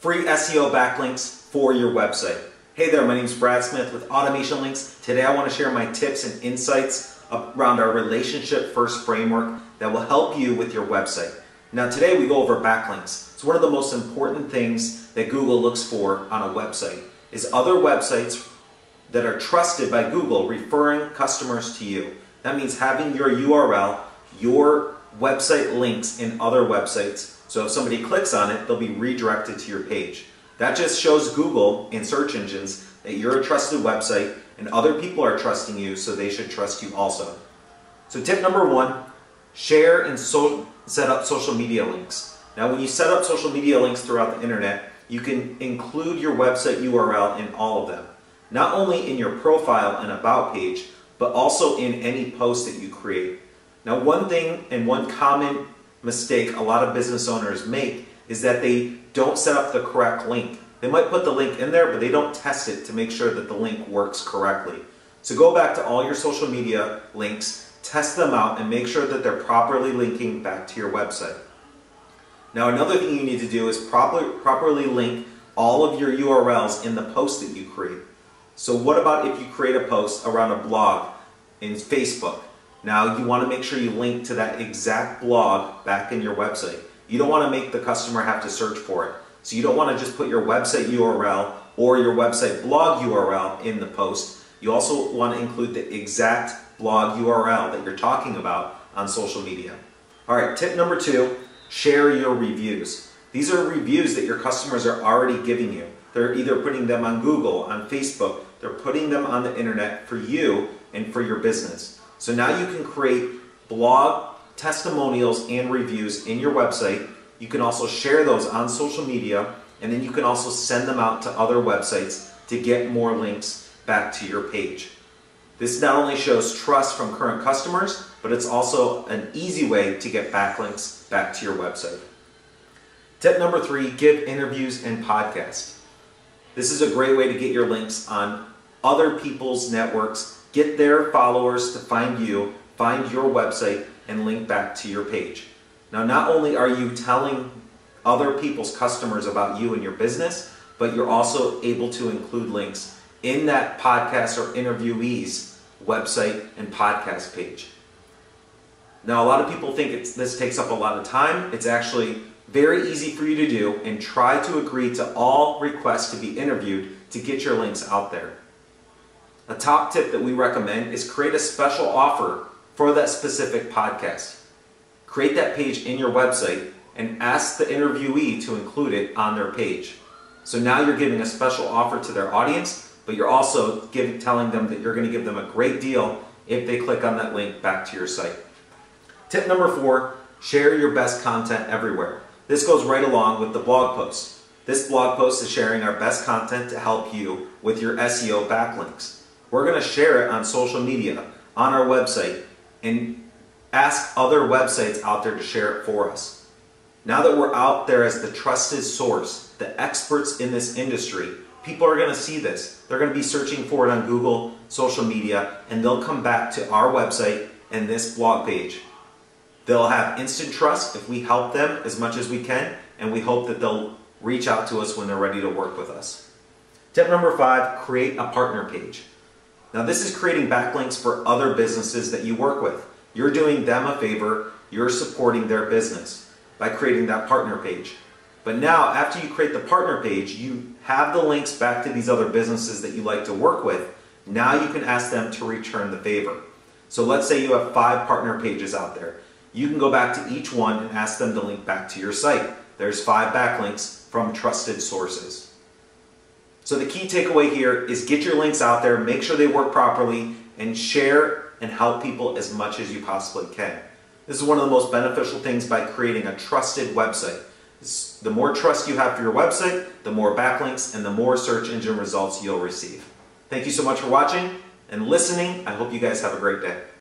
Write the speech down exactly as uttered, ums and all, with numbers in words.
free S E O backlinks for your website. Hey there, my name is Brad Smith with AutomationLinks. Today I want to share my tips and insights around our relationship first framework that will help you with your website. Now today we go over backlinks. It's one of the most important things that Google looks for on a website, is other websites that are trusted by Google referring customers to you. That means having your U R L, your website links in other websites. So if somebody clicks on it, they'll be redirected to your page. That just shows Google and search engines that you're a trusted website and other people are trusting you, so they should trust you also. So tip number one, share and so set up social media links. Now when you set up social media links throughout the internet, you can include your website U R L in all of them. Not only in your profile and about page, but also in any post that you create. Now one thing and one common mistake a lot of business owners make is that they don't set up the correct link. They might put the link in there, but they don't test it to make sure that the link works correctly. So go back to all your social media links, test them out, and make sure that they're properly linking back to your website. Now another thing you need to do is properly, properly link all of your U R Ls in the post that you create. So what about if you create a post around a blog in Facebook? Now you want to make sure you link to that exact blog back in your website. You don't want to make the customer have to search for it. So you don't want to just put your website U R L or your website blog U R L in the post. You also want to include the exact blog U R L that you're talking about on social media. All right, tip number two, share your reviews. These are reviews that your customers are already giving you. They're either putting them on Google, on Facebook, they're putting them on the internet for you and for your business. So now you can create blog testimonials and reviews in your website. You can also share those on social media, and then you can also send them out to other websites to get more links back to your page. This not only shows trust from current customers, but it's also an easy way to get backlinks back to your website. Tip number three, give interviews and podcasts. This is a great way to get your links on other people's networks, get their followers to find you, find your website, and link back to your page. Now not only are you telling other people's customers about you and your business, but you're also able to include links in that podcast or interviewee's website and podcast page. Now a lot of people think it's, this takes up a lot of time. It's actually very easy for you to do, and try to agree to all requests to be interviewed to get your links out there. A top tip that we recommend is create a special offer for that specific podcast. Create that page in your website and ask the interviewee to include it on their page. So now you're giving a special offer to their audience, but you're also giving, telling them that you're going to give them a great deal if they click on that link back to your site. Tip number four, share your best content everywhere. This goes right along with the blog post. This blog post is sharing our best content to help you with your S E O backlinks. We're going to share it on social media, on our website, and ask other websites out there to share it for us. Now that we're out there as the trusted source, the experts in this industry, people are going to see this. They're going to be searching for it on Google, social media, and they'll come back to our website and this blog page. They'll have instant trust if we help them as much as we can, and we hope that they'll reach out to us when they're ready to work with us. Tip number five, create a partner page. Now this is creating backlinks for other businesses that you work with. You're doing them a favor, you're supporting their business by creating that partner page. But now after you create the partner page, you have the links back to these other businesses that you like to work with. Now you can ask them to return the favor. So let's say you have five partner pages out there. You can go back to each one and ask them to link back to your site. There's five backlinks from trusted sources. So the key takeaway here is get your links out there, make sure they work properly, and share and help people as much as you possibly can. This is one of the most beneficial things by creating a trusted website. The more trust you have for your website, the more backlinks and the more search engine results you'll receive. Thank you so much for watching and listening. I hope you guys have a great day.